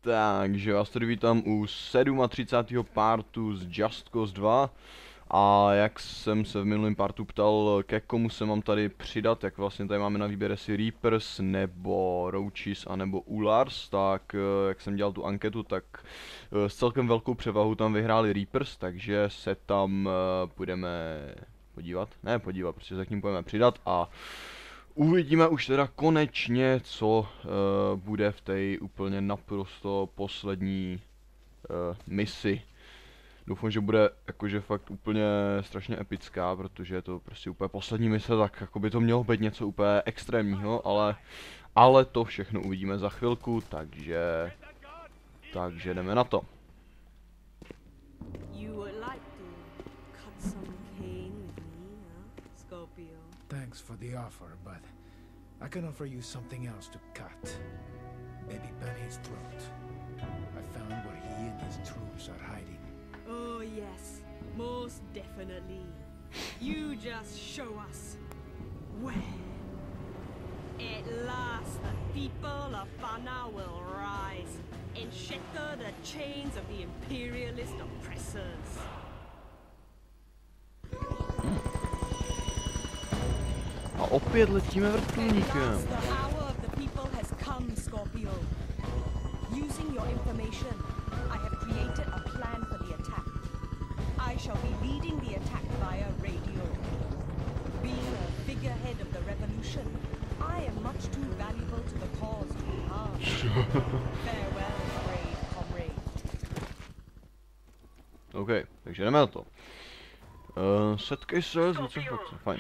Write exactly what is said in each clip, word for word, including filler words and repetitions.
Takže vás tady vítám u třicátého sedmého partu z Just Cause dva. A jak jsem se v minulém partu ptal, ke komu se mám tady přidat, jak vlastně tady máme na výběr jestli Reapers nebo Roaches a nebo Ulars, tak jak jsem dělal tu anketu, tak s celkem velkou převahu tam vyhráli Reapers, takže se tam půjdeme podívat, ne podívat, prostě se k ním půjdeme přidat a uvidíme už teda konečně, co uh, bude v té úplně naprosto poslední uh, misi. Doufám, že bude jakože fakt úplně strašně epická, protože je to prostě úplně poslední mise, tak jako by to mělo být něco úplně extrémního, ale, ale to všechno uvidíme za chvilku, takže, takže jdeme na to. Thanks for the offer, but I can offer you something else to cut. Baby Penny's throat. I found where he and his troops are hiding. Oh yes, most definitely. You just show us. Where? At last the people of Fana will rise and shatter the chains of the imperialist oppressors. A opět letíme vrtulníkem. The hour of the people has come, Scorpio. Using your information, I have created a plan for the attack. I shall be leading the attack via radio. Being a figurehead of the revolution, I am much too valuable to the cause to be harmed. Farewell, brave comrade. OK, takže jdeme na to. Uh, setkej se s něco fajn.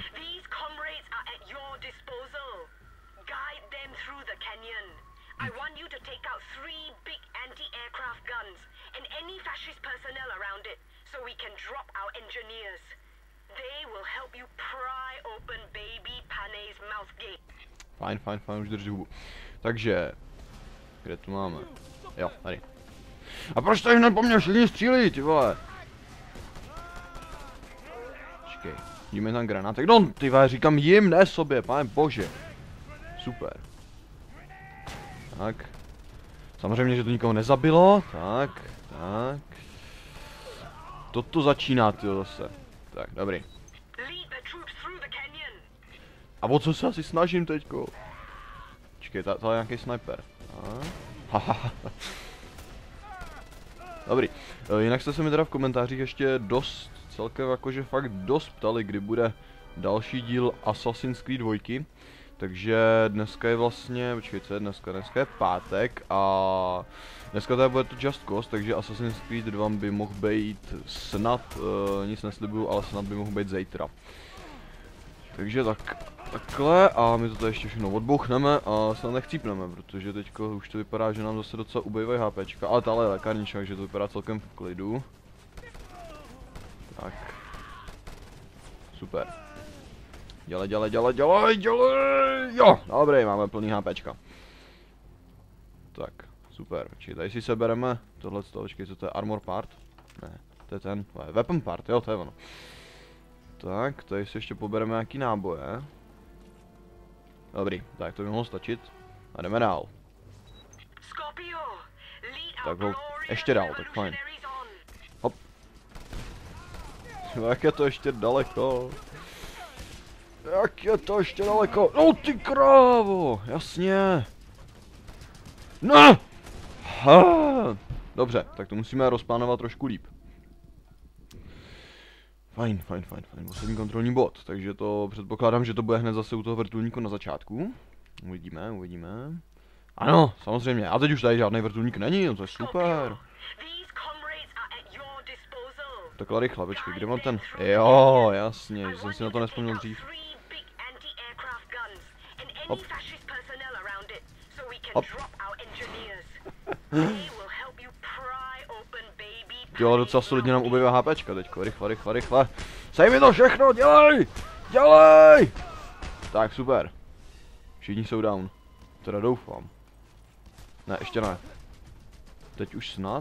I want you to take out three big anti-aircraft guns and any fascist personnel around it, so we can drop our engineers. They will help you pry open baby Panay's mouth gate. Fajn, fajn, fajn, už drží hubu. Takže, kde tu máme? Jo, tady. A proč tady hned po mně všichni střílí, ty vole? Počkej, jíme tam granátek. No, ty vole, říkám jim, ne sobě, pane bože. Super. Tak. Samozřejmě, že to nikoho nezabilo. Tak, tak. Toto začíná, tyjo, zase. Tak, dobrý. A o co se asi snažím teďko? Počkej, tady je nějaký sniper. Haha. Dobrý. E, jinak jste se mi teda v komentářích ještě dost, celkem jakože fakt dost ptali, kdy bude další díl Assassin's Creed dva. Takže dneska je vlastně, počkejte, dneska, dneska je pátek a dneska tady bude to Just Cause, takže Assassin's Creed dva by mohl být snad, uh, nic neslibuju, ale snad by mohl být zítra. Takže tak, takhle a my to tady ještě všechno odbouchneme a snad nechcípneme, protože teďko už to vypadá, že nám zase docela ubejvají HPčka, ale tahle je lékárnička, takže to vypadá celkem v klidu. Tak. Super. Dělej, dělej, dělej, dělej, dělej, jo, dobrý, máme plný HPčka. Tak, super, počkej, tady si sebereme tohle z toho, počkej, co to je, armor part? Ne, to je ten, to je weapon part, jo, to je ono. Tak, tady si ještě pobereme nějaký náboje. Dobrý, tak to by mohlo stačit. A jdeme dál. Tak ho, ještě dál, tak fajn. Hop. Jak je to ještě daleko? Jak je to ještě daleko? No ty krávo, jasně. Ne! Ha! Dobře, tak to musíme rozplánovat trošku líp. Fajn, fajn, fajn, fajn, poslední kontrolní bod, takže to předpokládám, že to bude hned zase u toho vrtulníku na začátku. Uvidíme, uvidíme. Ano, samozřejmě, a teď už tady žádný vrtulník není, no to je super. Takhle rychle, počkej, kde mám ten? Jo, jasně, že jsem si na to nespomněl dřív. Hop. Hop. Jo, docela solidně nám ubývá HPčka teďko, rychle, rychle, rychle. Sej mi to všechno, dělej! Dělej! Tak, super. Všichni jsou down. Teda doufám. Ne, ještě ne. Teď už snad.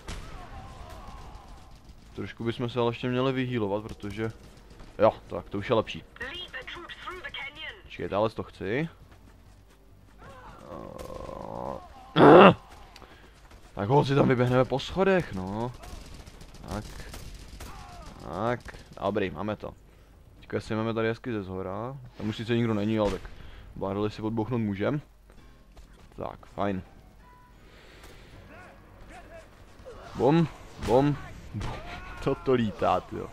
Trošku bychom se ale ještě měli vyhýlovat, protože... Jo, tak to už je lepší. Počkej, dále to chci. Tak ho si tam vyběhneme po schodech, no. Tak. Tak. Dobrý, máme to. Teďka si máme tady hezky ze zhora. Tam už sice nikdo není, ale tak barely si odbouchnout můžem. Tak, fajn. Bom, bom. To to lítá, tyjo.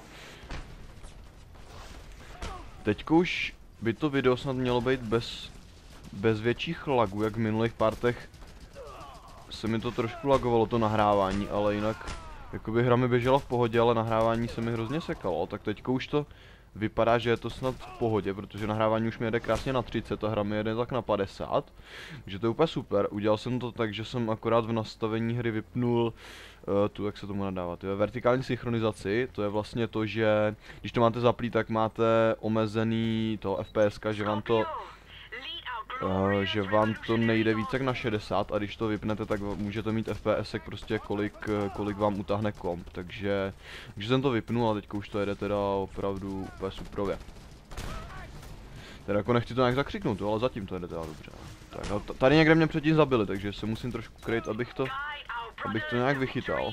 Teďko už by to video snad mělo být bez, bez větších lagů, jak v minulých partech. Se mi to trošku lagovalo, to nahrávání, ale jinak jakoby hra mi běžela v pohodě, ale nahrávání se mi hrozně sekalo. Tak teďko už to vypadá, že je to snad v pohodě, protože nahrávání už mi jede krásně na třicet, a hra mi jede tak na padesát. Takže to je úplně super. Udělal jsem to tak, že jsem akorát v nastavení hry vypnul uh, tu, jak se tomu nadává, to je vertikální synchronizaci. To je vlastně to, že když to máte zaplý, tak máte omezený to F P S, že vám to Uh, že vám to nejde víc jak na šedesát, a když to vypnete, tak můžete mít F P S prostě kolik, kolik vám utáhne komp, takže, takže jsem to vypnul a teďka už to jede teda opravdu úplně suprově. Teda jako nechci to nějak zakřiknout, ale zatím to jede teda dobře. Tak a tady někde mě předtím zabili, takže se musím trošku kryt, abych to, abych to nějak vychytal.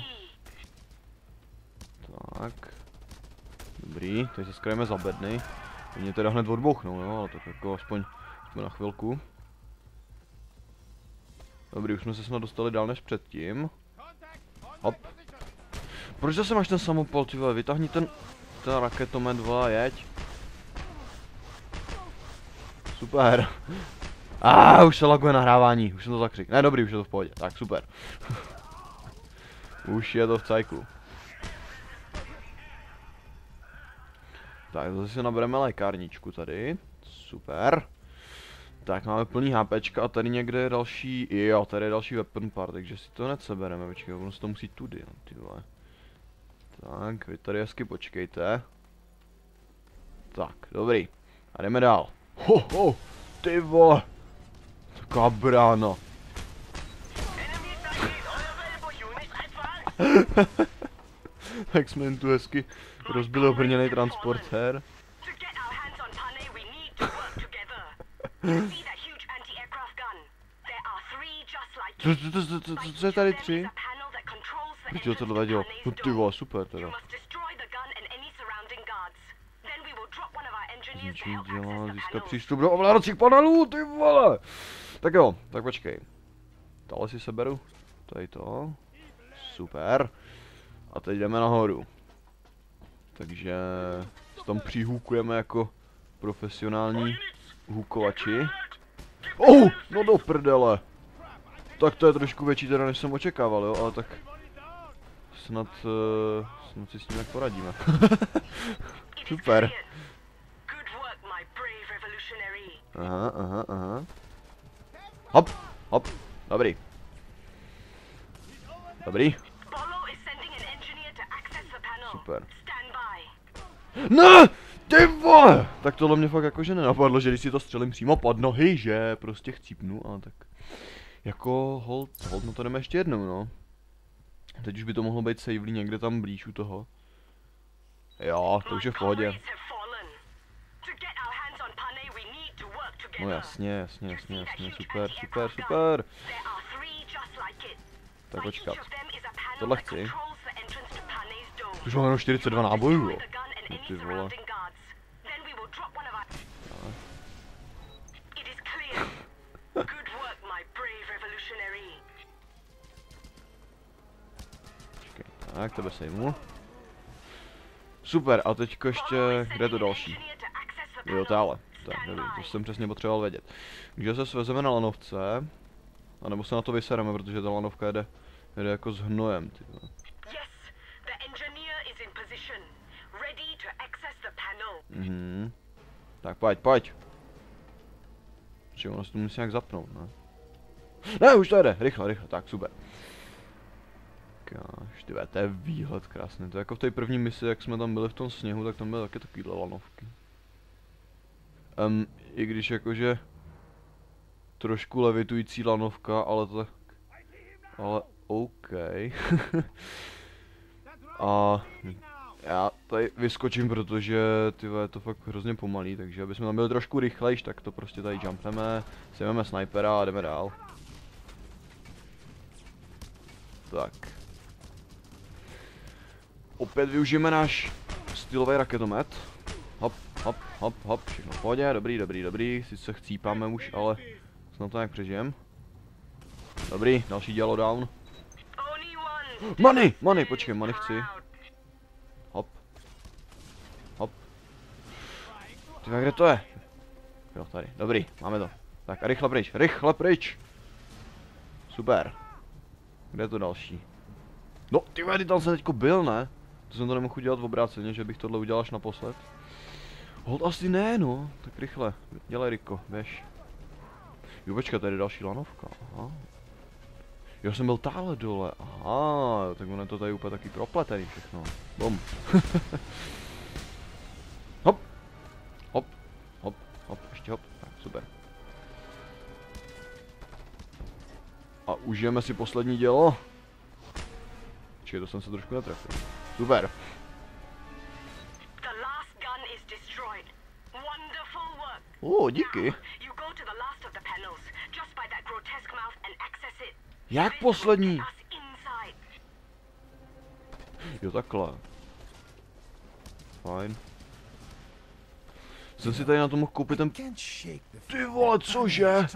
Tak. Dobrý, teď se skryjeme za bedny. Mě teda hned odbouchnou, jo, ale tak jako aspoň na chvilku. Dobrý, už jsme se snad dostali dál než předtím. Hop. Proč zase máš ten samopal, ty vole, vytáhni ten, ten raketomet, vole, jeď. Super. A ah, už se laguje nahrávání, už jsem to zakřik. Ne, dobrý, už je to v pohodě, tak super. Už je to v cajku. Tak, zase si nabereme lékárničku tady. Super. Tak máme plný HPčka a tady někde je další, jo, tady je další weapon part, takže si to hned sebereme, počkej, ono se to musí tudy, no, ty vole. Tak, vy tady hezky počkejte. Tak, dobrý. A jdeme dál. Ho, ho, ty vole. Taková brána. Tak jsme jen tu hezky rozbili obrněný transportér. Co, co, co, co, co, co je tady tři? Proč to tohle vadilo? No ty vole, super teda. Zničení dělá, získat přístup do ovládacích panelů, ty vole! Tak jo, tak počkej. Tohle si seberu. Tady to. Super. A teď jdeme nahoru. Takže tam přihůkujeme jako profesionální hůkovači. Oh, no do prdele. Tak to je trošku větší teda, než jsem očekával, jo, ale tak snad, uh, snad si s tím jak poradíme. Super. Aha, aha, aha. Hop, hop, dobrý. Dobrý. Super. Ne! Ty vole! Tak tohle mě fakt jakože nenapadlo, že když si to střelím přímo pod nohy, že prostě chcípnu, ale tak jako hold, hold, no to jdeme ještě jednou, no. Teď už by to mohlo být savelý někde tam blíž u toho. Jo, to už je v pohodě. No jasně, jasně, jasně, jasně, super, super, super. Tak počkat. Tohle chci. Už máme jenom čtyřicet dva nábojů, jo. No ty vole. Tak, tebe sejmu. Super, a teďko ještě, kde je to další? Jo, tále. Tak, nevím, to jsem přesně potřeboval vědět. Takže se svezeme na lanovce, anebo se na to vysereme, protože ta lanovka jede, jede jako s hnojem, ty vole. Mhm. Tak pojď, pojď. Či ono se to musí nějak zapnout, ne? Ne, už to jede, rychle, rychle, tak super. Káš, ty to je výhled krásný, to je jako v té první misi, jak jsme tam byli v tom sněhu, tak tam byly taky takovýhle lanovky. Um, I když jakože trošku levitující lanovka, ale to... Ale OK. A já tady vyskočím, protože ty je to fakt hrozně pomalý, takže aby jsme tam byli trošku rychlejš, tak to prostě tady jumpneme, sejmeme snipera a jdeme dál. Tak. Opět využijeme náš stylový raketomet. Hop, hop, hop, hop, všechno v pohodě, dobrý, dobrý, dobrý. Sice chcípáme už, ale snad to nějak přežijem. Dobrý, další dělo down. Money, money, počkej, money chci. Hop. Hop. Tyhle, kde to je? Jo, tady, dobrý, máme to. Tak a rychle pryč, rychle pryč. Super. Kde je to další? No, ty vady, tam jsem teďko byl, ne? To jsem to nemohl udělat v obráceně, že bych tohle udělal až naposled. Hold asi ne, no. Tak rychle, dělej Riko, běž. Jo, počkej, tady je další lanovka, aha. Jo, jsem byl táhle dole, aha, tak ono je to tady úplně taky propletený všechno. Bum. Hop. Hop. Hop. Hop, ještě hop, tak super. A užijeme si poslední dělo. Počkej, to jsem se trošku netrefil. Super. O, díky. Jak poslední? Jo, takhle. Fajn. Jsem si tady na to mohl koupit ten... Ty vole, cože?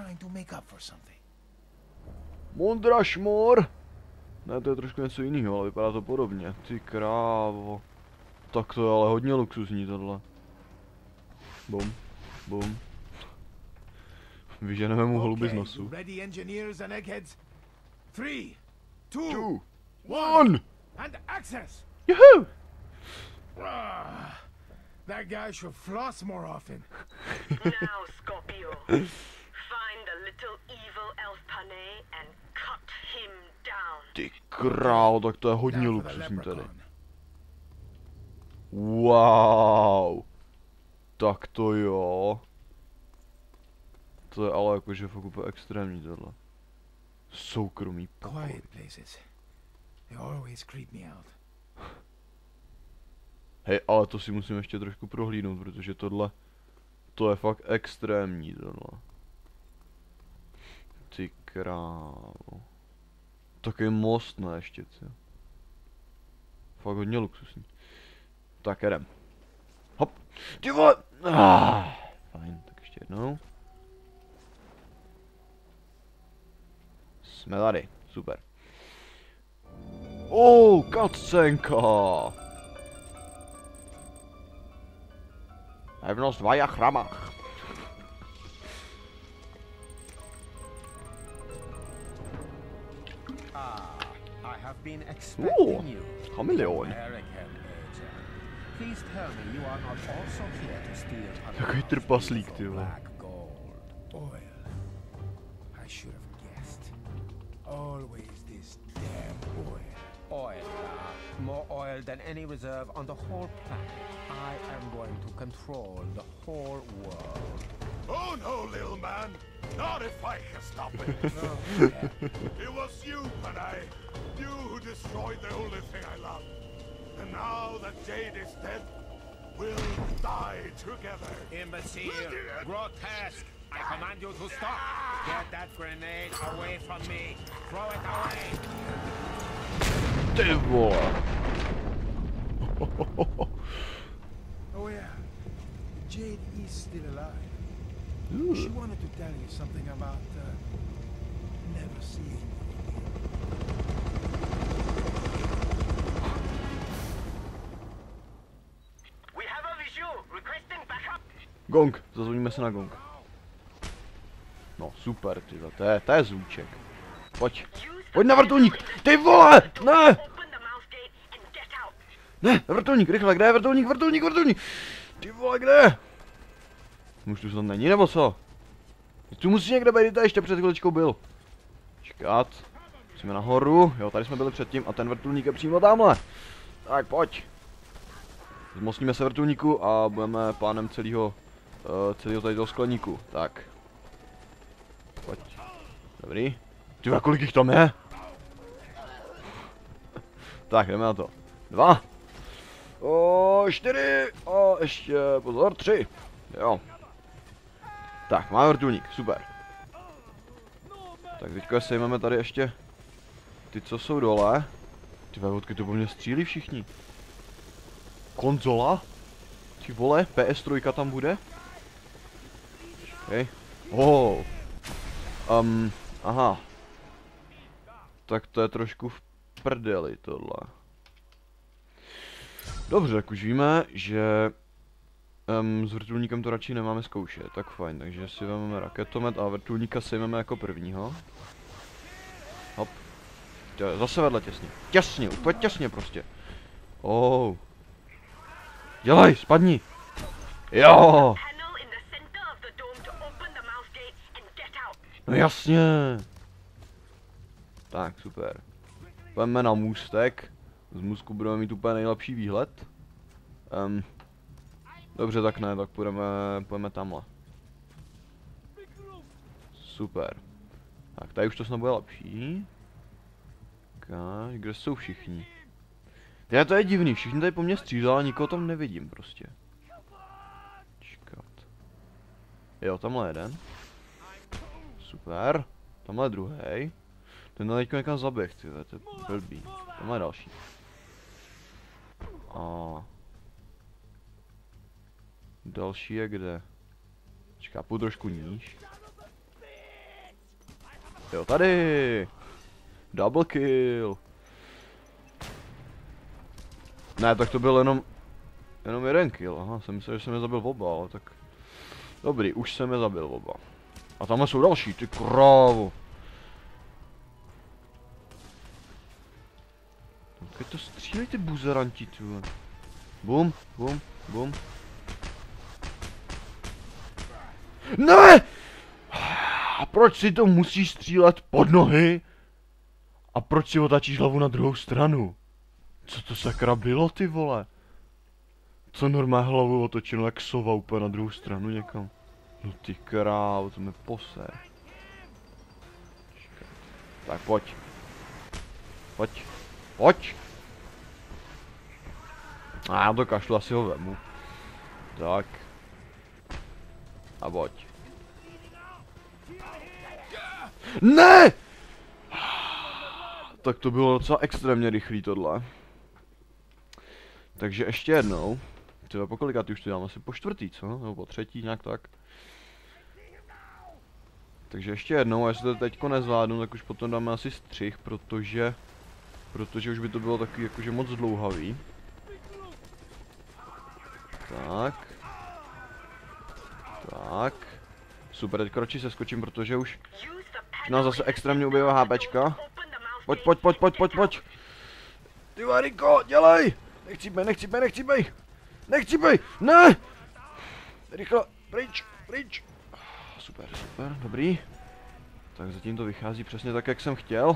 Mondrašmor? Ne, to je trošku něco jiného, ale vypadá to podobně. Ty krávo. Tak to je ale hodně luxusní tohle. Bum, bum. Vyženeme mu holuby z nosu. Three, two, Two, one, and access. Yahoo! Ah, that guy should floss more often. Now, Scorpio, find the little evil elf Panay and cut him down. Ty král, tak to je hodně luxusní tady. Wow. Tak to jo. To je ale jakože fakt úplně extrémní tohle. Soukromý pokoj. Quiet places. They always creep me out. Hej, ale to si musím ještě trošku prohlídnout, protože tohle, to je fakt extrémní tohle. Ty krávo. Takový most, ne ještě, co? Fakt hodně luxusní. Tak jedem. Hop. Ty vole! Ah, fajn, tak ještě jednou. Jsme tady, super. Oh, cutscenka! Pevnost Vajachramach. Ah, I have been Ooh, expecting you. chameleon. American agent. Please tell me you are not also here to steal Takový trpaslík, ty vole. black gold. Oil. I should have guessed. Always this damn oil. Oil. uh, More oil than any reserve on the whole planet. I am going to control the whole world. Oh no, little man. Not if I can stop it. Oh, yeah. It was you, Panay. You who destroyed the only thing I love. And now that Jade is dead, we'll die together. Imbecile! Grotesque! I command you to stop! Get that grenade away from me! Throw it away! Ty vole. Oh yeah. Jade is still alive. Ooh. She wanted to tell you something about uh, never seeing you We have a visual requesting backup. Gong, zazvoníme se na gong. No super, ty to je, to je zvuček. Pojď. Pojď na vrtulník! Ty vole! Ne! Ne, vrtulník, rychle, kde je vrtulník, vrtulník, vrtulník! Ty vole, kde? Už tu snad není, nebo co? Tu musí někde být, tady ještě před chviličkou byl. Čekat. Musíme nahoru, jo, tady jsme byli předtím a ten vrtulník je přímo tamhle. Tak, pojď. Zmocníme se vrtulníku a budeme pánem celého, uh, celého tady toho skleníku. Tak. Pojď. Dobrý. Ty, kolik jich tam je? Tak, jdeme na to. Dva. O, čtyři. A ještě, pozor, tři. Jo. Tak, máme vrtulník, super. Tak teďka sejmeme tady ještě ty, co jsou dole. Ty odkud to po mně střílí všichni. Konzola? Ty vole, P S tři tam bude? Okay. Oh. Um, aha. Tak to je trošku v prdeli tohle. Dobře, tak už víme, že um, s vrtulníkem to radši nemáme zkoušet, tak fajn, takže si vezmeme raketomet a vrtulníka sejmeme jako prvního. Hop. Zase vedle těsně. Těsně, úplně těsně prostě. Oh. Dělej, spadni. Jo. No jasně. Tak, super. Pojďme na můstek. Z můstku budeme mít úplně nejlepší výhled. Um, dobře, tak ne, tak půjdeme, půjdeme tamhle. Super. Tak, tady už to snad bude lepší. Okay, kde jsou všichni? Já to je divný, všichni tady po mně stříleli, ale nikoho tam nevidím prostě. Čekat. Jo, tamhle jeden. Super. Tamhle je druhý. Ten teďko někam zaběh, ty, to je blbý. Tamhle je další. A další je kde? Čeká, půjdu trošku níž. Jo, tady! Double kill! Ne, tak to byl jenom... Jenom jeden kill, aha, jsem myslel, že jsem je zabil oba, ale tak... Dobrý, už jsem je zabil oba. A tamhle jsou další, ty krávo! Keď to střílej ty buzeranti, ty vole. Bum, bum, bum. Ne! A proč si to musíš střílet pod nohy? A proč si otáčíš hlavu na druhou stranu? Co to sakra bylo, ty vole? Co normálně hlavu otočeno jak sova úplně na druhou stranu někam? No ty krávo, to mě pose. Tak pojď. Pojď. Pojď. A já to kašlu, asi ho vemu. Tak. A pojď. Ne! Tak to bylo docela extrémně rychlý tohle. Takže ještě jednou. Třeba po kolikátý už to dělám? Asi po čtvrtý, co? Nebo po třetí, nějak tak. Takže ještě jednou, a jestli to teďko nezvládnu, tak už potom dáme asi střih, protože... Protože už by to bylo takový jakože moc dlouhavý. Tak. Tak. Super, teďko radši se skočím, protože už... Už nás zase extrémně ubývá HPčka. Pojď, pojď, pojď, pojď, pojď, pojď. Ty Variko, dělej! Nechcípej, nechcípej, nechcípej! Nechcípej, ne! Rychle, pryč, pryč. Super, super, dobrý. Tak zatím to vychází přesně tak, jak jsem chtěl.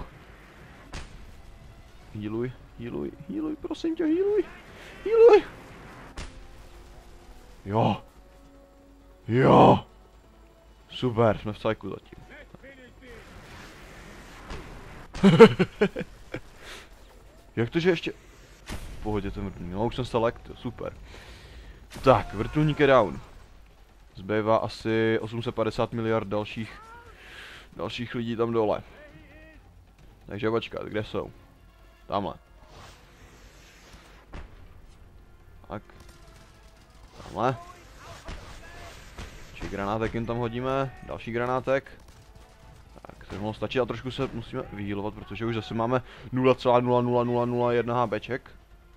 Healuj, healuj, healuj, prosím tě, healuj, healuj. Jo. Jo. Super, jsme v cajku zatím. Jak to, že ještě... V pohodě ten vrtulník, no už jsem se lekt, super. Tak, vrtulník je down. Zbývá asi osm set padesát miliard dalších... Dalších lidí tam dole. Takže počkat, kde jsou? Tamhle. Tak. Tamhle. Či granátek jim tam hodíme, další granátek. Tak, to mohlo stačit a trošku se musíme vyhýlovat, protože už zase máme nula celá nula nula nula nula jedna HPček.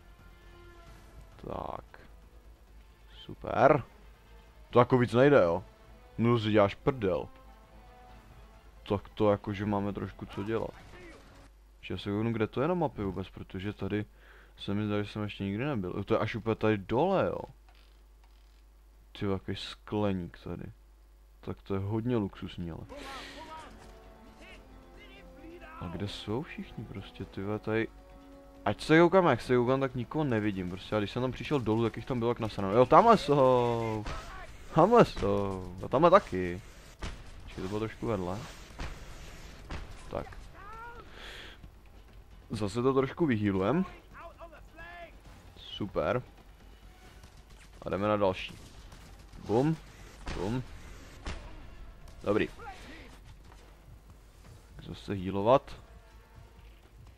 Tak. Super. To jako víc nejde, jo. No si děláš prdel. Tak to jakože máme trošku co dělat. Já se kouknu, kde to je na mapě vůbec, protože tady se mi zdá, že jsem ještě nikdy nebyl. To je až úplně tady dole, jo. Ty jaký skleník tady. Tak to je hodně luxusní, ale. A kde jsou všichni prostě, ty tady. Ať se koukám, jak se koukám, tak nikoho nevidím prostě. A když jsem tam přišel dolů, tak jich tam bylo jak nasranou. Jo, tamhle jsou. Tamhle jsou. A tamhle taky. Počkej, to bylo trošku vedle. Tak. Zase to trošku vyhýlujem. Super. A jdeme na další. Bum. Bum. Dobrý. Zase healovat.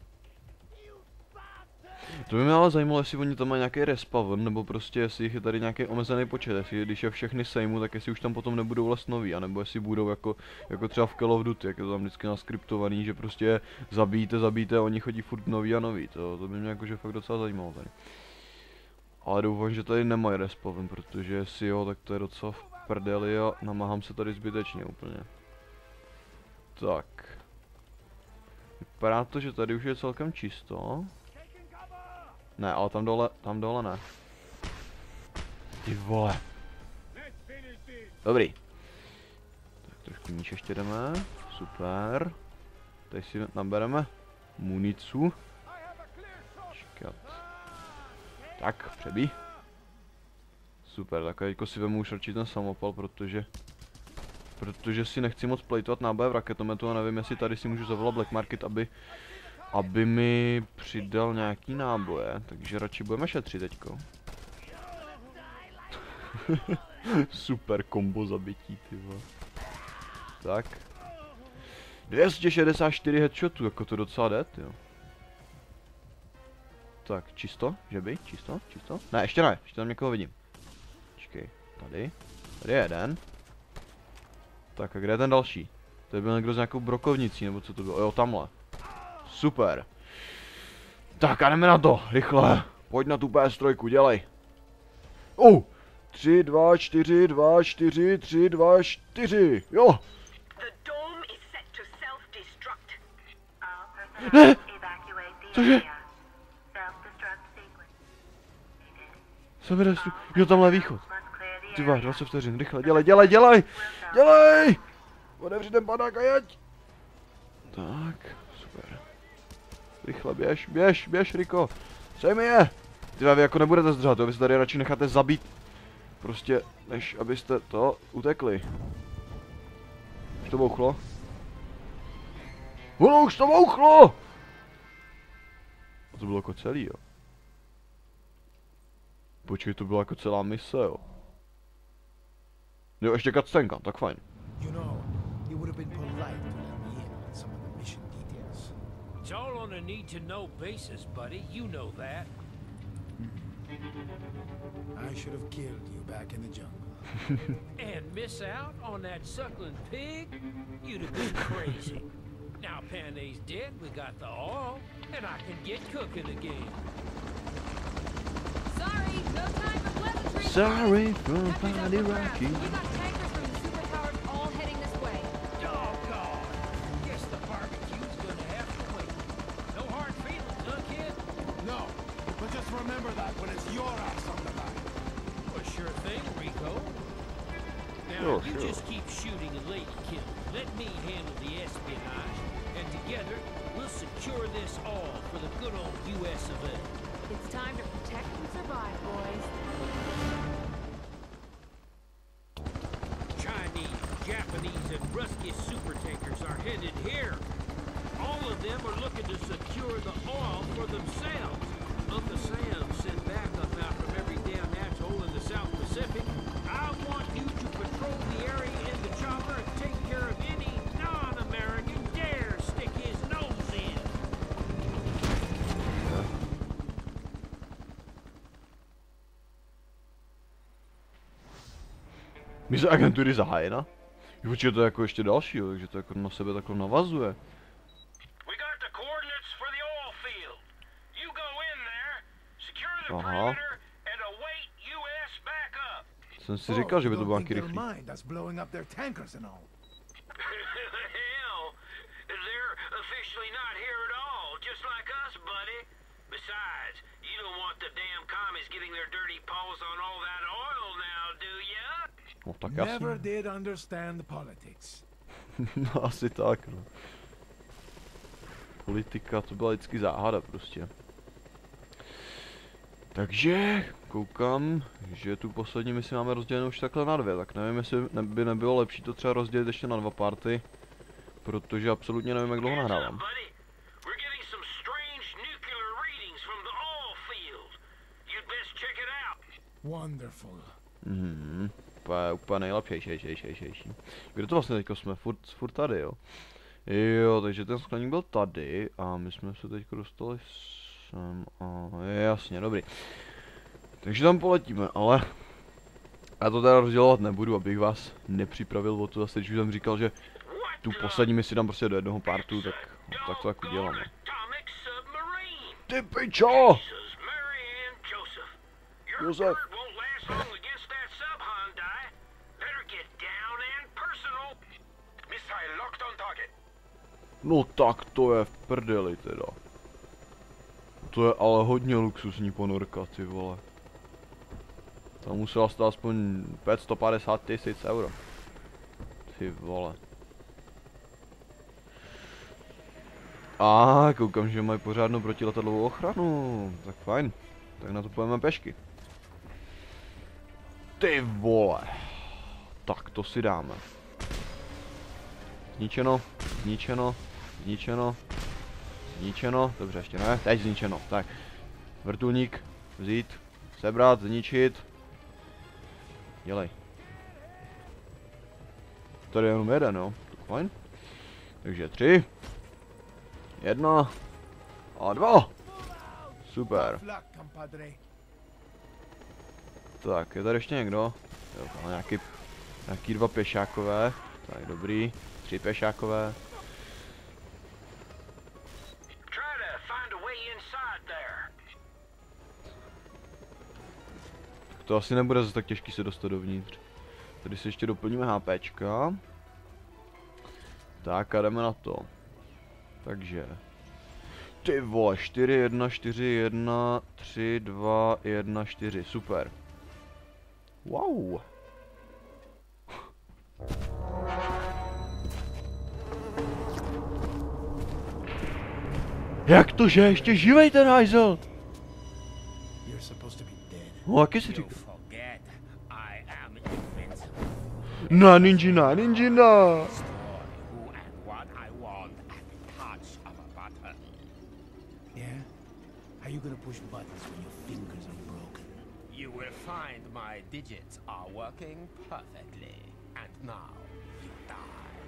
To by mě ale zajímalo, jestli oni tam mají nějaký respawn, nebo prostě jestli jich je tady nějaký omezený počet, jestli když je všechny sejmu, tak jestli už tam potom nebudou les nový, anebo jestli budou jako, jako třeba v Call of Duty, jak je to tam vždycky naskriptovaný, že prostě zabijte, zabijte a oni chodí furt nový a nový, to, to by mě jakože fakt docela zajímalo tady. Ale doufám, že tady nemají respawn, protože jestli jo, tak to je docela v prdeli a namáhám se tady zbytečně úplně. Tak. Vypadá to, že tady už je celkem čisto. Ne, ale tam dole, tam dole ne. Ty vole. Dobrý. Tak trošku níž ještě jdeme. Super. Tady si nabereme municu. Čekat. Tak, přebí. Super, tak teďko si vemu už radši ten samopal, protože... Protože si nechci moc plejtovat náboje v raketometu a nevím, jestli tady si můžu zavolat Black Market, aby... Aby mi přidal nějaký náboje, takže radši budeme šetřit teďko. Super kombo zabití, ty vole. Tak. dvě stě šedesát čtyři headshotů, jako to docela jde, jo. Tak, čisto, že by, čisto, čisto. Ne, ještě ne, ještě tam někoho vidím. Počkej, tady, tady je jeden. Tak a kde je ten další? To byl někdo s nějakou brokovnicí, nebo co to bylo, jo, tamhle. Super. Tak a jdeme na to, rychle. Pojď na tu P S tři, dělej. Uh, tři, dva, čtyři, dva, čtyři, tři, dva, čtyři, jo. Ne. Cože? Sebedestu, jo, tamhle východ. Ty vole, dvacet vteřin, rychle, dělej, dělej, dělej, dělej. Otevři ten padák a jeď. Tak, super. Rychle běž, běž, běž, Riko. Sejmi je. Ty vy jako nebudete zdržet, vy se tady radši necháte zabít. Prostě, než abyste to utekli. Už to bouchlo? Ono, už to bouchlo! A to bylo jako celý, jo. Počkej, to byla jako celá mise, jo. Jo, ještě cutscenka, tak fajn. You know, it would have been polite to let me in on some of the mission details. It's all on a need-to-know basis, buddy. You know that. I should have killed you back in the jungle. And miss out on that suckling pig? You'd have been crazy. Now Panay's dead, we got the oil, and I can get cooking again. Sorry, no time for pleasantries. Sorry from Paddy Rocky. You got tankers from the superpowers all heading this way. Doggone! Guess the barbecue's gonna have to wait. No hard feelings, huh, kid? No, but just remember that when it's your ass on the line. Well, sure thing, Rico. Now, Sure, you sure. just keep shooting and lady killing. Let me handle the espionage. And together, we'll secure this all for the good old U S of A. It's time to protect and survive, boys. Chinese, Japanese, and Ruski super tankers are headed here. All of them are looking to secure the oil for themselves. Uncle Sam sent backup out from every damn asshole in the South Pacific. I want you to patrol the area in the chopper and take care of any non-American dare stick his nose in. Mise agentury zahájena? Jo, počkej, to je jako ještě další, jo, takže to jako na sebe takhle navazuje. We got the coordinates for the oil field. You go in there, secure the Aha. perimeter, and await U S backup. Jsem si říkal, že by to bylo nějaký Don't rychlý. think they'll mind us blowing up their tankers and all. Hell, they're officially not here at all, just like us, buddy. Besides, you don't want the damn commies getting their dirty paws on all that oil now, do ya? No tak Never jasně. did understand politics. No asi tak, no. Politika, to byla vždycky záhada prostě. Takže koukám, že tu poslední misi máme rozdělenou už takhle na dvě, tak nevím, jestli ne by nebylo lepší to třeba rozdělit ještě na dva party, protože absolutně nevím, jak dlouho nahrávám. Wonderful. Mhm, úplně, úplně nejlepší, šej, šej, šej, šej. Kde to vlastně teďko jsme? Furt, furt tady, jo? Jo, takže ten skleník byl tady a my jsme se teďko dostali Sem a jasně, dobrý. Takže tam poletíme, ale já to teda rozdělovat nebudu, abych vás nepřipravil o to zase, když už jsem říkal, že tu poslední misi dám prostě do jednoho partu, tak, tak to tak udělám. Ty pičo! Josef! No tak to je v prdeli teda. To je ale hodně luxusní ponorka, ty vole. To musela stát aspoň pět set padesát tisíc euro. Ty vole. A koukám, že mají pořádnou protiletadlovou ochranu. Tak fajn. Tak na to pojeme pešky. Ty vole. Tak to si dáme. Zničeno, zničeno, zničeno, zničeno. Dobře, ještě ne. Teď zničeno. Tak. Vrtulník. Vzít. Sebrat, zničit. Dělej. Tady je jenom jeden, jo. Tak fajn. Takže tři. Jedna. A dva. Super. Tak, je tady ještě někdo? Jo, tam nějaký, nějaký dva pěšákové. Tak, dobrý. Tři pěšákové. Tak to asi nebude zase tak těžký se dostat dovnitř. Tady si ještě doplníme HPčka. Tak a jdeme na to. Takže. Ty vole, čtyři, jedna, čtyři, jedna, tři, dva, jedna, čtyři, super. Wow. Jak to, že ještě živej ten hajzel? No, jaký si říkal? Na ninjina, ninjina. How you gonna push buttons when your fingers are broken? You will find my digits are working perfectly. And now, you die.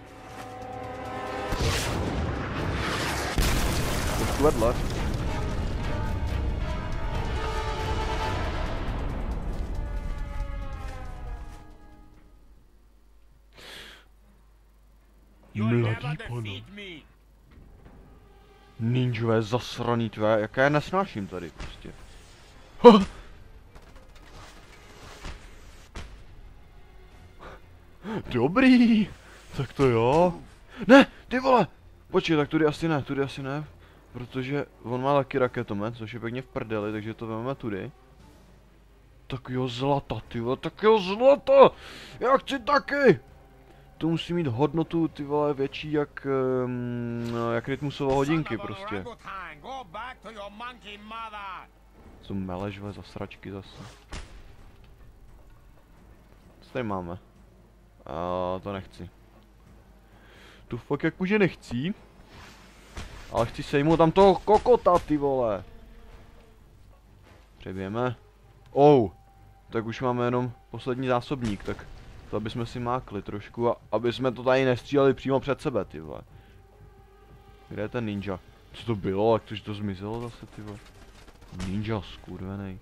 Trošku vedle. Mladý pane. Ninjové zasraný tvé, jaké já nesnáším tady prostě. Ha! Dobrý, tak to jo. Ne, ty vole, počkej, tak tudy asi ne, tudy asi ne. Protože on má taky raketomet, což je pěkně v prdeli, takže to vezmeme tudy. Tak jo, zlata, ty vole, tak jo, zlata, já chci taky. To musí mít hodnotu, ty vole, větší jak, um, jak rytmusové hodinky prostě. Co meleš, vole, za sračky zase. Co tady máme? A to nechci. Tu fakt jakože nechci. Ale chci sejmout tam toho kokota, ty vole. Přebijeme. Oh, tak už máme jenom poslední zásobník, tak to aby jsme si mákli trošku a aby jsme to tady nestříleli přímo před sebe, ty vole. Kde je ten ninja? Co to bylo? Jak to, že to zmizelo zase, ty vole? Ninja skurvenej.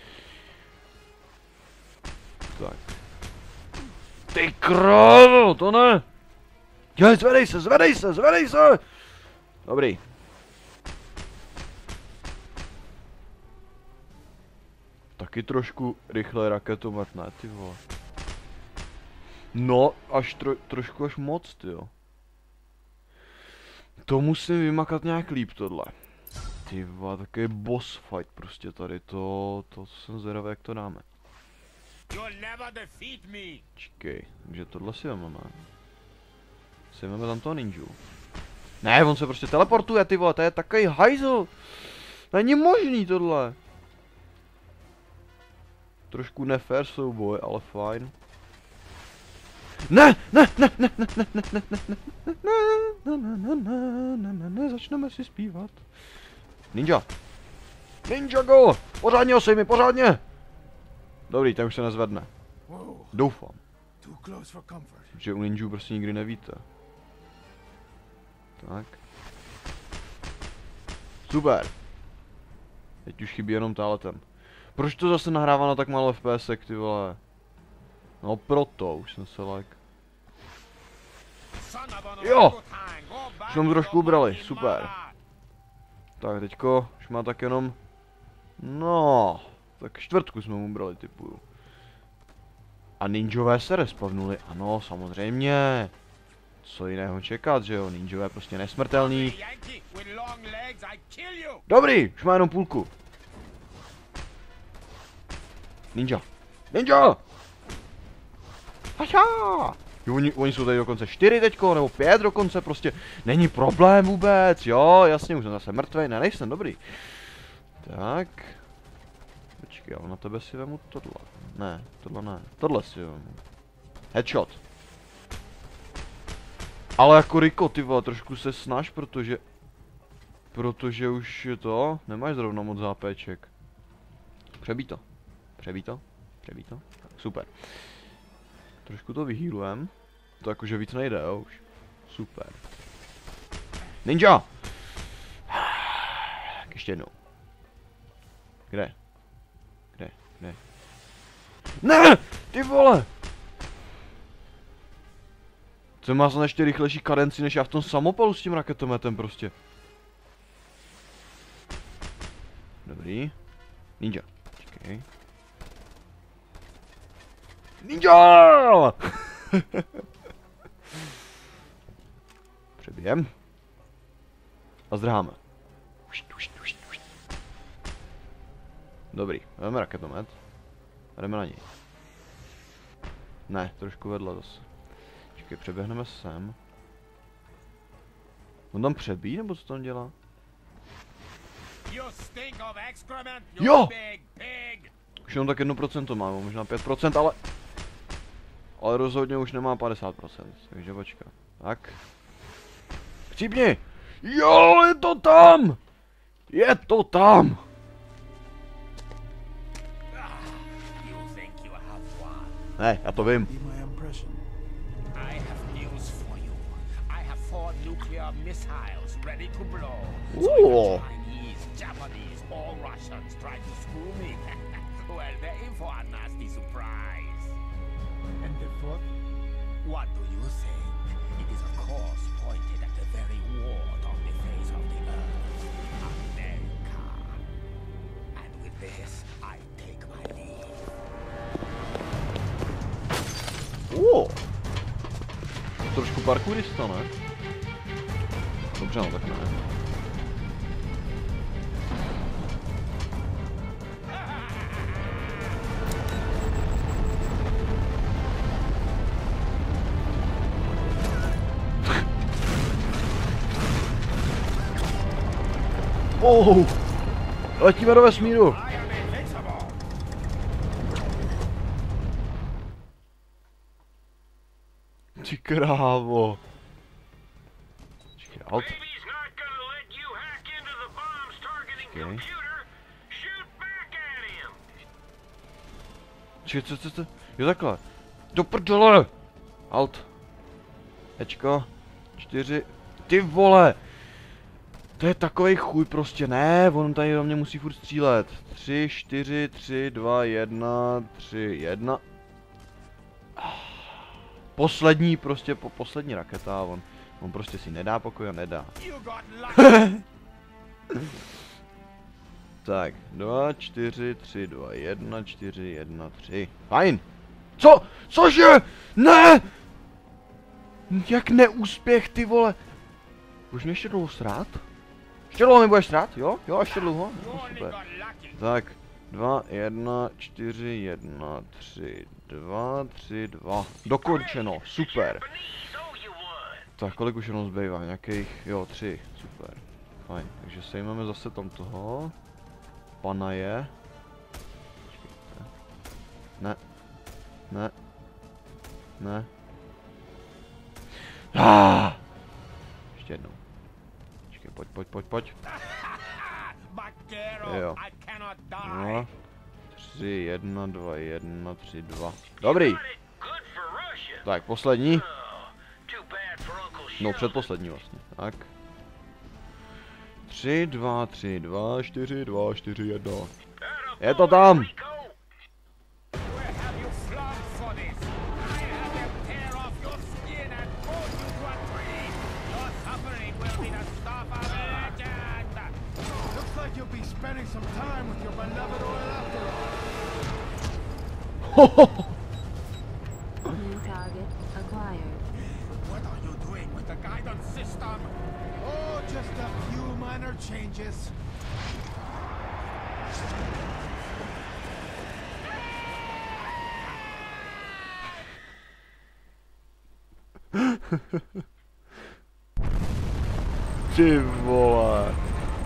Tak. Ty krávo, to ne! Dělej, zvedej se, zvedej se, zvedej se! Dobrý. Taky trošku rychle raketomet, ne, ty vole. No, až tro, trošku až moc, tyjo. To musím vymakat nějak líp tohle. Ty vole, takový boss fight prostě tady, to, to jsem zvědavý, jak to dáme. Čekej, takže tohle si vezmeme. Si vezmeme tam toho ninju. Ne, on se prostě teleportuje, ty vole, to je takový hajzl. Není možný tohle. Trošku nefér souboj, ale fajn. Ne, ne, ne, ne, ne, ne, ne, ne, ne, ne, ne, ne, ne, ne, ne, ne, začneme si zpívat. Ninja. Ninjago, pořádně osej mi, pořádně. Dobrý, ten už se nezvedne. Doufám. Že u ninjů prostě nikdy nevíte. Tak. Super. Teď už chybí jenom táhle ten. Proč to zase nahrává na tak málo F P S, ty vole? No proto, už jsem se like. Jo! Už nám trošku ubrali, super. Tak teďko, už má tak jenom... No, tak čtvrtku jsme mu ubrali, typuju. A ninjové se respavnuli, ano, samozřejmě. Co jiného čekat, že jo, ninjové prostě nesmrtelný. Dobrý, už má jenom půlku. Ninja. Ninja! Haha! Jo, oni, oni jsou tady dokonce čtyři teďko, nebo pět dokonce, prostě není problém vůbec, jo, jasně, už jsem zase mrtvej, ne, nejsem dobrý. Tak. Počkej, ale na tebe si vemu tohle. Ne, tohle ne, tohle si vemu. Headshot. Ale jako Riko, ty vole, trošku se snaž, protože... Protože už to, nemáš zrovna moc zápéček. Přebí to. Přebí to, přebí to, tak, super. Trošku to vyhýlujem. To jakože víc nejde, jo, už. Super. Ninja! Tak ještě jednou. Kde? Kde? Kde? Ne! Ty vole! Co má snad ještě rychlejší kadenci než já v tom samopalu s tím raketometem prostě. Dobrý. Ninja. Počkej. Ninja! Přebijem. A zdrháme. Dobrý, jdeme raketomet. Jdeme na něj. Ne, trošku vedle zase. Čekaj, přeběhneme sem. On tam přebíjí, nebo co tam dělá? Jo! Už jenom tak jedno procento má, možná pět procent, ale... Ale rozhodně už nemá padesát procent, takže počká. Tak. Chcípni! Jo, je to tam! Je to tam! Ne, já to vím. Ooh. Japanese or Russians try to screw me. Well, they're in for a nasty surprise. And the fourth? What do you think? It is of course pointed at the very ward on the face of the earth, America. And with this, I take my leave. Ooh. Trošku parkourista, ne? Dobře, no tak ne. Oh, letíme do vesmíru. Ty krávo. Čekaj, alt. Čekaj. Čekaj, co, co, co? Jo, takhle. Do prdele. Alt. Ečko. Čtyři. Ty vole. To je takovej chuj prostě, ne, on tady do mě musí furt střílet. tři, čtyři, tři, dva, jedna, tři, jedna. Poslední prostě, po, poslední raketa, on, on prostě si nedá pokoj a nedá. Tak, dva, čtyři, tři, dva, jedna, čtyři, jedna, tři. Fajn. Co? Cože? Ne! Jak neúspěch, ty vole. Už mě ještě dlouho srát? Ještě dlouho mi budeš srát? Jo? Jo, ještě dlouho? No, super. Tak, dva, jedna, čtyři, jedna, tři, dva, tři, dva. Dokončeno, super. Tak, kolik už jenom zbývá? Nějakých, jo, tři, super. Fajn, takže sejmeme zase tam toho. Pana je. Ne. Ne. Ne. Ah! Ještě jednou. Počkej, pojď, pojď, pojď, pojď. Jo. No. Tři, jedna, dva, jedna, tři, dva. Dobrý. Tak, poslední. No, předposlední vlastně. Tak. tři, dva, tři, dva, čtyři, dva, čtyři, jedna. Je to tam! Spending some time with your beloved oil after all. New target acquired. What are you doing with the guidance system? Oh, just a few minor changes. Ty vole.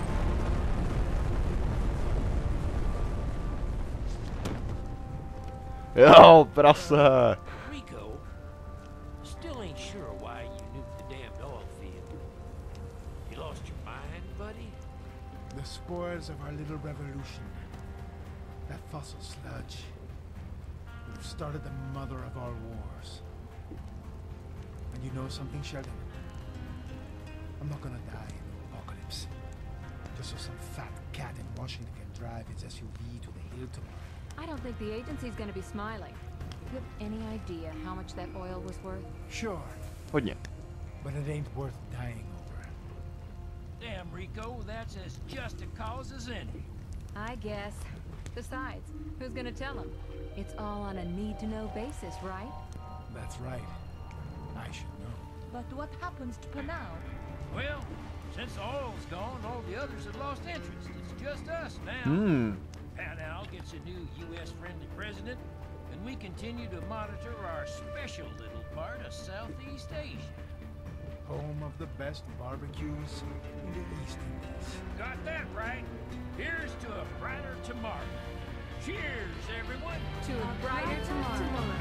Jo, prase. Rico, still ain't sure why you nuked the damned oil field. You lost your mind, buddy? The spoils of our little revolution. That fossil sludge would have started the mother of all wars. And you know something, Sheldon? I'm not gonna die in the apocalypse. Just so some fat cat in Washington can drive his S U V to the hill tomorrow. I don't think the agency's gonna be smiling. You have any idea how much that oil was worth? Sure, Hodně. but it ain't worth dying over. Damn, Rico, that's as just a cause as any. I guess. Besides, who's gonna tell him? It's all on a need-to-know basis, right? That's right. I should know. But what happens to Panau? Well, since the oil's gone, all the others have lost interest. It's just us now. Hmm. Panau gets a new U S-friendly president, and we continue to monitor our special little part of Southeast Asia. Home of the best barbecues in the East Indies. Got that right. Here's to a brighter tomorrow. Cheers, everyone. To a brighter tomorrow.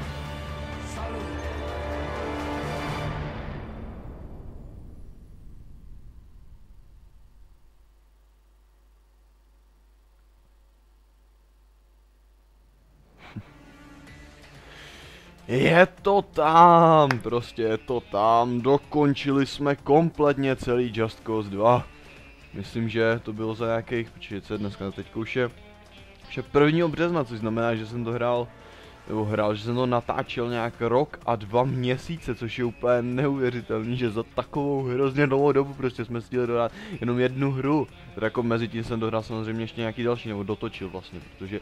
Je to tam, prostě je to tam, dokončili jsme kompletně celý Just Cause dva. Myslím, že to bylo za nějakých, počkej, co je dneska, teď už je, už je prvního března, což znamená, že jsem to hrál, nebo hrál, že jsem to natáčel nějak rok a dva měsíce, což je úplně neuvěřitelný, že za takovou hrozně dlouhou dobu prostě jsme stihli dohrát jenom jednu hru. Teda jako mezi tím jsem dohrál samozřejmě ještě nějaký další, nebo dotočil vlastně, protože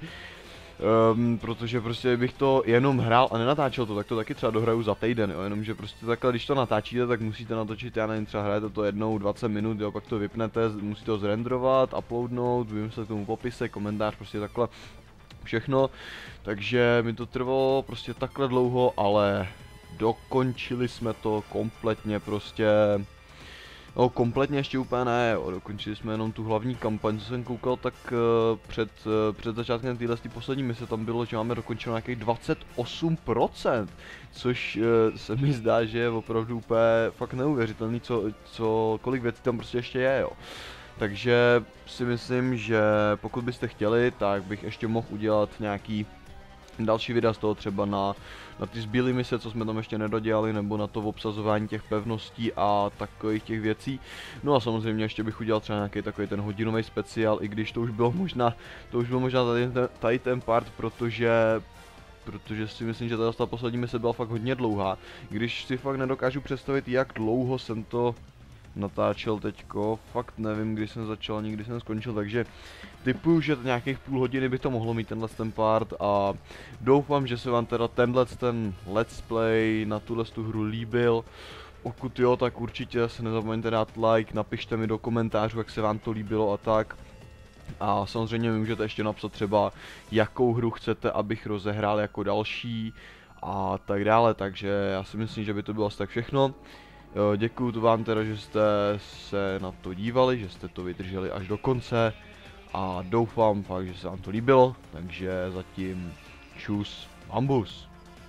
Um, protože prostě bych to jenom hrál a nenatáčel to, tak to taky třeba dohraju za týden, jo, jenomže prostě takhle, když to natáčíte, tak musíte natočit, já nevím, třeba hrajete to jednou dvacet minut, jo, pak to vypnete, musíte to zrenderovat, uploadnout, vymyslet k tomu popise, komentář, prostě takhle všechno, takže mi to trvalo prostě takhle dlouho, ale dokončili jsme to kompletně prostě. No, kompletně ještě úplně ne, jo. Dokončili jsme jenom tu hlavní kampaň, co jsem koukal, tak uh, před, uh, před začátkem téhle poslední mise tam bylo, že máme dokončeno nějakých dvacet osm procent, což uh, se mi zdá, že je opravdu úplně fakt neuvěřitelný, co, co, kolik věcí tam prostě ještě je, jo. Takže si myslím, že pokud byste chtěli, tak bych ještě mohl udělat nějaký další videa z toho, třeba na, na ty zbylé mise, co jsme tam ještě nedodělali, nebo na to obsazování těch pevností a takových těch věcí. No a samozřejmě ještě bych udělal třeba nějaký takový ten hodinový speciál, i když to už bylo možná, to už byl možná tady ten, tady ten part, protože protože si myslím, že ta poslední mise byla fakt hodně dlouhá. Když si fakt nedokážu představit, jak dlouho jsem to natáčel teďko, fakt nevím, kdy jsem začal, ani kdy jsem skončil, takže tipuju, že nějakých půl hodiny by to mohlo mít tenhle ten part a doufám, že se vám teda tenhle ten let's play na tuhle tu hru líbil. Pokud jo, tak určitě se nezapomeňte dát like, napište mi do komentářů, jak se vám to líbilo a tak. A samozřejmě mi můžete ještě napsat třeba, jakou hru chcete, abych rozehrál jako další a tak dále, takže já si myslím, že by to bylo asi tak všechno. Děkuju vám teda, že jste se na to dívali, že jste to vydrželi až do konce a doufám fakt, že se vám to líbilo, takže zatím čus bambus.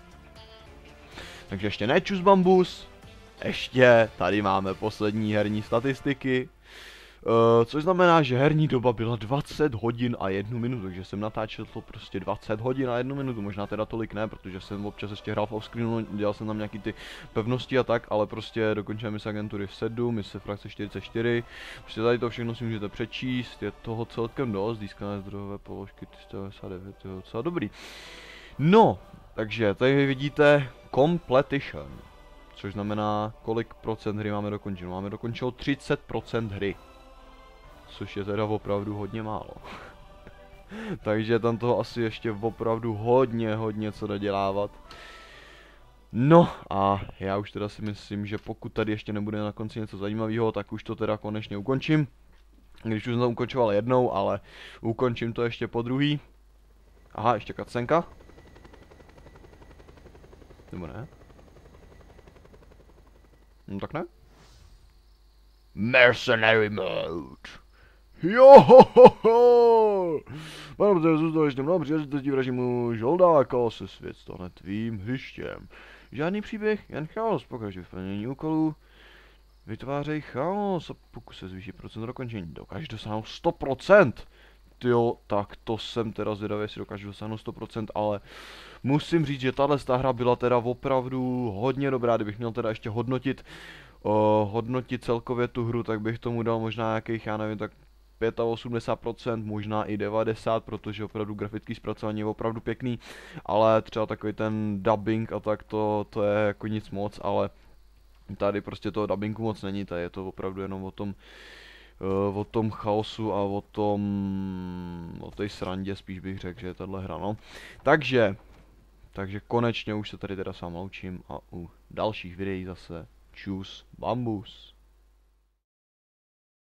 Takže ještě ne čus bambus, ještě tady máme poslední herní statistiky. Uh, což znamená, že herní doba byla dvacet hodin a jednu minutu, takže jsem natáčel to prostě dvacet hodin a jednu minutu, možná teda tolik ne, protože jsem občas ještě hrál v offscreenu, dělal jsem tam nějaký ty pevnosti a tak, ale prostě dokončil mise agentury v sedm, mise frakce čtyřicet čtyři, prostě tady to všechno si můžete přečíst, je toho celkem dost, získané zdrojové položky tři sta devadesát devět, je docela dobrý. No, takže tady vidíte completion, což znamená, kolik procent hry máme dokončeno. Máme dokončeno třicet procent hry. Což je teda opravdu hodně málo. Takže tam toho asi ještě opravdu hodně, hodně co dodělávat. No a já už teda si myslím, že pokud tady ještě nebude na konci něco zajímavého, tak už to teda konečně ukončím. Když už jsem to ukončoval jednou, ale ukončím to ještě po druhý. Aha, ještě cutscenka. Nebo ne? No tak ne? Mercenary mode. Jo ho ho ho! Pane, protože zůstal ještě mnoho příležitostí v režimu žoldáka se svět stane tvým hřištěm. Žádný příběh, jen chaos, pokračuj v plnění úkolů. Vytvářej chaos a pokud se zvýší procent dokončení, dokážeš dosáhnout sto procent. Jo, tak to jsem teda zvědavý, jestli dokážu dosáhnout sto procent, ale musím říct, že tahle hra byla teda opravdu hodně dobrá, kdybych měl teda ještě hodnotit, uh, hodnotit celkově tu hru, tak bych tomu dal možná nějakých, já nevím, tak osmdesát pět procent, možná i devadesát procent, protože opravdu grafický zpracování je opravdu pěkný, ale třeba takový ten dubbing a tak to, to je jako nic moc, ale tady prostě toho dubbingu moc není, tady je to opravdu jenom o tom, Uh, o tom chaosu a o tom, o té srandě spíš bych řekl, že je tahle hra, no. Takže, takže konečně už se tady teda sám loučím a u dalších videí zase čus bambus.